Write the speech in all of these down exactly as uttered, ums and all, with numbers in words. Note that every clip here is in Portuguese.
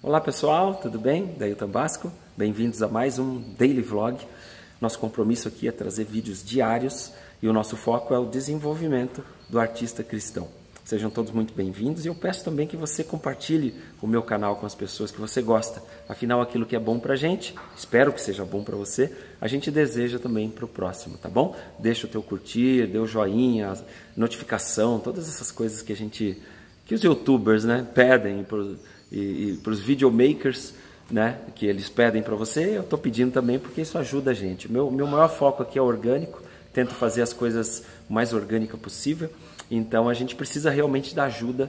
Olá pessoal, tudo bem? Dailton Basco, bem-vindos a mais um Daily Vlog. Nosso compromisso aqui é trazer vídeos diários e o nosso foco é o desenvolvimento do artista cristão. Sejam todos muito bem-vindos e eu peço também que você compartilhe o meu canal com as pessoas que você gosta. Afinal, aquilo que é bom pra gente, espero que seja bom pra você, a gente deseja também pro próximo, tá bom? Deixa o teu curtir, dê o joinha, notificação, todas essas coisas que a gente, que os youtubers, né, pedem pro, e, e para os videomakers, né, que eles pedem para você, eu estou pedindo também porque isso ajuda a gente. Meu, meu maior foco aqui é orgânico, tento fazer as coisas o mais orgânica possível, então a gente precisa realmente da ajuda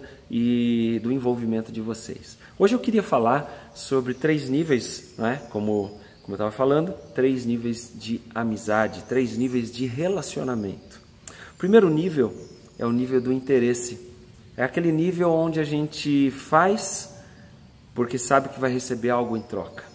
e do envolvimento de vocês. Hoje eu queria falar sobre três níveis, né, como, como eu estava falando, três níveis de amizade, três níveis de relacionamento. O primeiro nível é o nível do interesse, é aquele nível onde a gente faz porque sabe que vai receber algo em troca.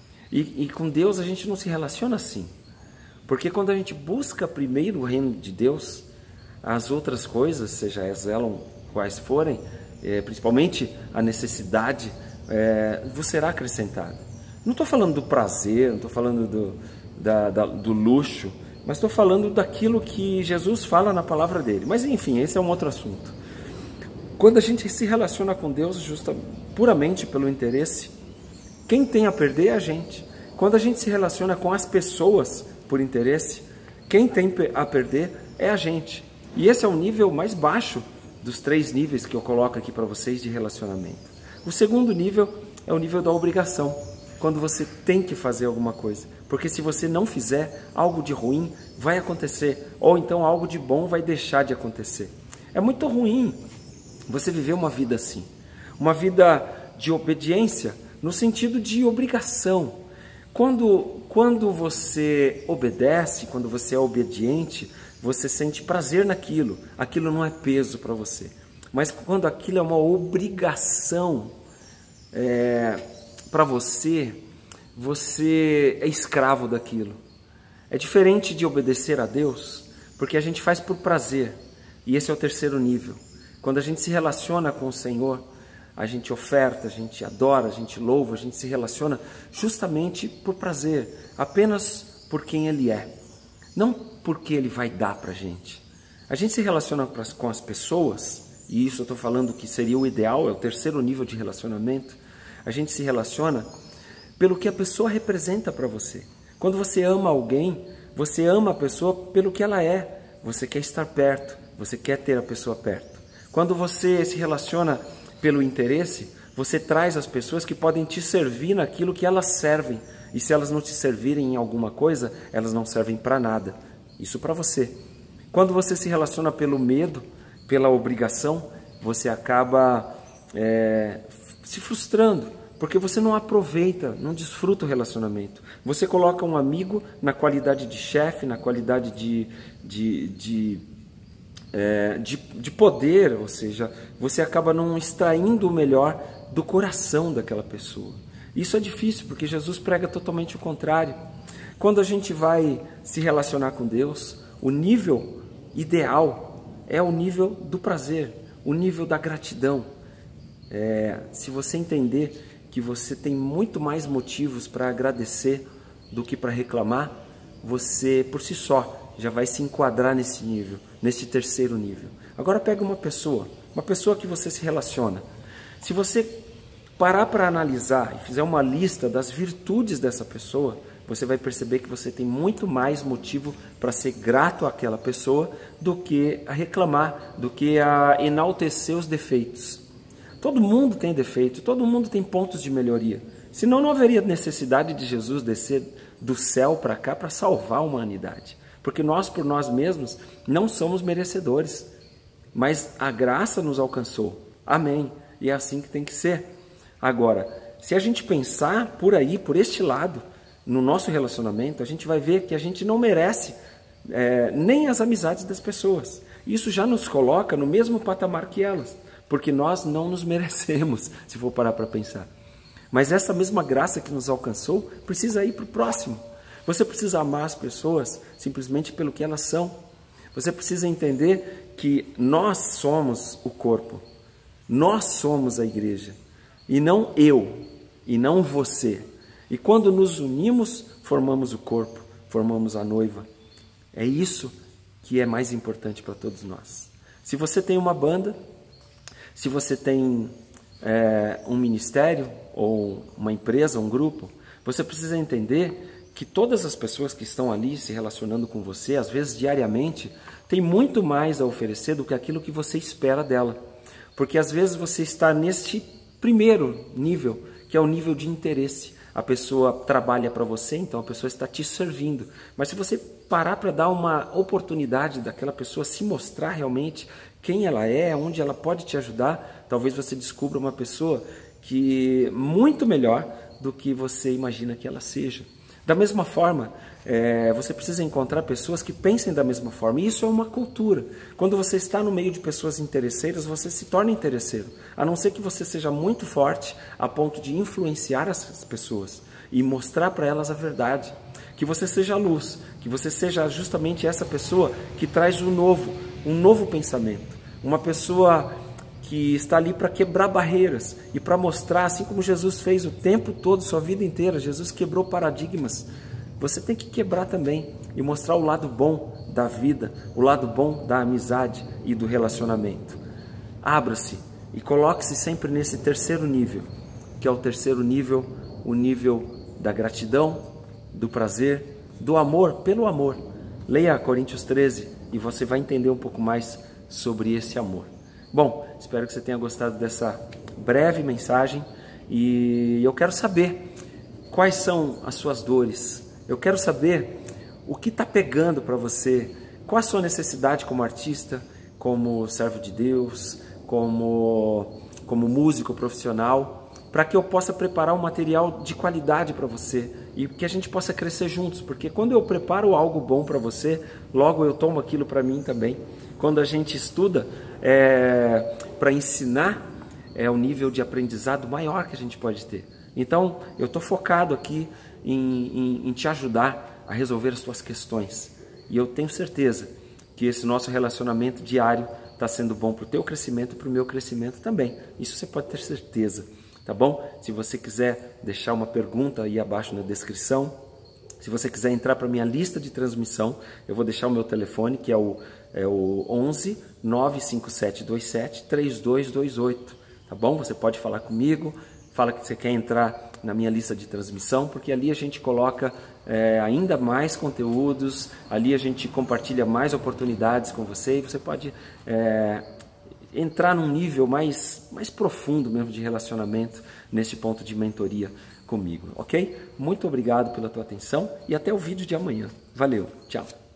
E, e com Deus a gente não se relaciona assim. Porque quando a gente busca primeiro o reino de Deus, as outras coisas, seja elas quais forem, é, principalmente a necessidade, é, vos será acrescentada. Não estou falando do prazer, não estou falando do, da, da, do luxo, mas estou falando daquilo que Jesus fala na palavra dele. Mas enfim, esse é um outro assunto. Quando a gente se relaciona com Deus justa, puramente pelo interesse, quem tem a perder é a gente. Quando a gente se relaciona com as pessoas por interesse, quem tem a perder é a gente. E esse é o nível mais baixo dos três níveis que eu coloco aqui para vocês de relacionamento. O segundo nível é o nível da obrigação, quando você tem que fazer alguma coisa. Porque se você não fizer, algo de ruim vai acontecer, ou então algo de bom vai deixar de acontecer. É muito ruim você viver uma vida assim, uma vida de obediência, no sentido de obrigação. Quando, quando você obedece, quando você é obediente, você sente prazer naquilo, aquilo não é peso para você. Mas quando aquilo é uma obrigação é, para você, você é escravo daquilo. É diferente de obedecer a Deus, porque a gente faz por prazer, e esse é o terceiro nível. Quando a gente se relaciona com o Senhor, a gente oferta, a gente adora, a gente louva, a gente se relaciona justamente por prazer, apenas por quem Ele é, não porque Ele vai dar para a gente. A gente se relaciona com as pessoas, e isso eu estou falando que seria o ideal, é o terceiro nível de relacionamento. A gente se relaciona pelo que a pessoa representa para você. Quando você ama alguém, você ama a pessoa pelo que ela é, você quer estar perto, você quer ter a pessoa perto. Quando você se relaciona pelo interesse, você traz as pessoas que podem te servir naquilo que elas servem. E se elas não te servirem em alguma coisa, elas não servem para nada. Isso para você. Quando você se relaciona pelo medo, pela obrigação, você acaba é, se frustrando, porque você não aproveita, não desfruta o relacionamento. Você coloca um amigo na qualidade de chefe, na qualidade de... de, de É, de, de poder, ou seja, você acaba não extraindo o melhor do coração daquela pessoa. Isso é difícil, porque Jesus prega totalmente o contrário. Quando a gente vai se relacionar com Deus, o nível ideal é o nível do prazer, o nível da gratidão. É, se você entender que você tem muito mais motivos para agradecer do que para reclamar, você por si só já vai se enquadrar nesse nível, nesse terceiro nível. Agora pega uma pessoa, uma pessoa que você se relaciona. Se você parar para analisar e fizer uma lista das virtudes dessa pessoa, você vai perceber que você tem muito mais motivo para ser grato àquela pessoa do que a reclamar, do que a enaltecer os defeitos. Todo mundo tem defeito, todo mundo tem pontos de melhoria. Senão não haveria necessidade de Jesus descer do céu para cá para salvar a humanidade. Porque nós, por nós mesmos, não somos merecedores, mas a graça nos alcançou. Amém. E é assim que tem que ser. Agora, se a gente pensar por aí, por este lado, no nosso relacionamento, a gente vai ver que a gente não merece é, nem as amizades das pessoas. Isso já nos coloca no mesmo patamar que elas, porque nós não nos merecemos, se for parar para pensar. Mas essa mesma graça que nos alcançou precisa ir para o próximo. Você precisa amar as pessoas simplesmente pelo que elas são. Você precisa entender que nós somos o corpo. Nós somos a igreja. E não eu. e não você. E quando nos unimos, formamos o corpo, formamos a noiva. É isso que é mais importante para todos nós. Se você tem uma banda, se você tem é, um ministério, ou uma empresa, um grupo, você precisa entender que todas as pessoas que estão ali se relacionando com você, às vezes diariamente, têm muito mais a oferecer do que aquilo que você espera dela. Porque às vezes você está neste primeiro nível, que é o nível de interesse. A pessoa trabalha para você, então a pessoa está te servindo. Mas se você parar para dar uma oportunidade daquela pessoa se mostrar realmente quem ela é, onde ela pode te ajudar, talvez você descubra uma pessoa que muito melhor do que você imagina que ela seja. Da mesma forma, é, você precisa encontrar pessoas que pensem da mesma forma. E isso é uma cultura. Quando você está no meio de pessoas interesseiras, você se torna interesseiro. A não ser que você seja muito forte a ponto de influenciar essas pessoas e mostrar para elas a verdade. Que você seja a luz, que você seja justamente essa pessoa que traz o novo, um novo pensamento. Uma pessoa que está ali para quebrar barreiras e para mostrar, assim como Jesus fez o tempo todo, sua vida inteira, Jesus quebrou paradigmas. Você tem que quebrar também e mostrar o lado bom da vida, o lado bom da amizade e do relacionamento. Abra-se e coloque-se sempre nesse terceiro nível, que é o terceiro nível, o nível da gratidão, do prazer, do amor, pelo amor. Leia Coríntios treze e você vai entender um pouco mais sobre esse amor. Bom, espero que você tenha gostado dessa breve mensagem e eu quero saber quais são as suas dores. Eu quero saber o que está pegando para você, qual a sua necessidade como artista, como servo de Deus, como, como músico profissional, para que eu possa preparar um material de qualidade para você e que a gente possa crescer juntos, porque quando eu preparo algo bom para você, logo eu tomo aquilo para mim também. Quando a gente estuda é, para ensinar, é o nível de aprendizado maior que a gente pode ter. Então, eu estou focado aqui em, em, em te ajudar a resolver as suas questões. E eu tenho certeza que esse nosso relacionamento diário está sendo bom para o teu crescimento e para o meu crescimento também. Isso você pode ter certeza, tá bom? Se você quiser deixar uma pergunta aí abaixo na descrição, se você quiser entrar para a minha lista de transmissão, eu vou deixar o meu telefone, que é o, é o onze, nove cinco sete dois sete, três dois dois oito, tá bom? Você pode falar comigo, fala que você quer entrar na minha lista de transmissão, porque ali a gente coloca é, ainda mais conteúdos, ali a gente compartilha mais oportunidades com você e você pode é, entrar num nível mais, mais profundo mesmo de relacionamento nesse ponto de mentoria comigo, ok? Muito obrigado pela tua atenção e até o vídeo de amanhã. Valeu, tchau!